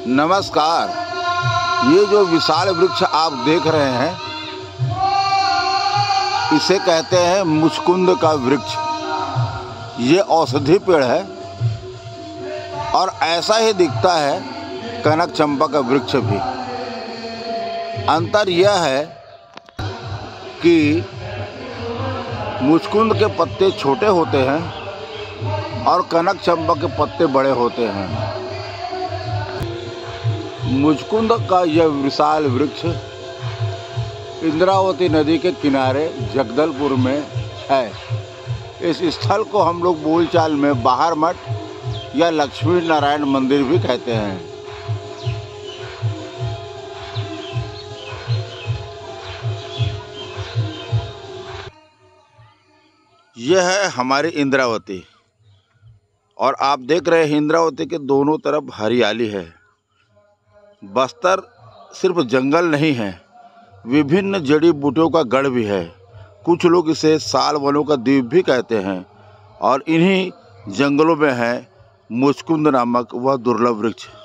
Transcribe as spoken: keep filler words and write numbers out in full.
नमस्कार। ये जो विशाल वृक्ष आप देख रहे हैं, इसे कहते हैं मुचकुंद का वृक्ष। ये औषधि पेड़ है और ऐसा ही दिखता है कनक चंपा का वृक्ष भी। अंतर यह है कि मुचकुंद के पत्ते छोटे होते हैं और कनक चंपा के पत्ते बड़े होते हैं। मुचकुंद का यह विशाल वृक्ष इंद्रावती नदी के किनारे जगदलपुर में है। इस स्थल को हम लोग बोलचाल में बाहर मठ या लक्ष्मी नारायण मंदिर भी कहते हैं। यह है हमारी इंद्रावती और आप देख रहे हैं इंद्रावती के दोनों तरफ हरियाली है। बस्तर सिर्फ जंगल नहीं है, विभिन्न जड़ी बूटियों का गढ़ भी है। कुछ लोग इसे साल वनों का द्वीप भी कहते हैं और इन्हीं जंगलों में है मुचकुंद नामक वह दुर्लभ वृक्ष।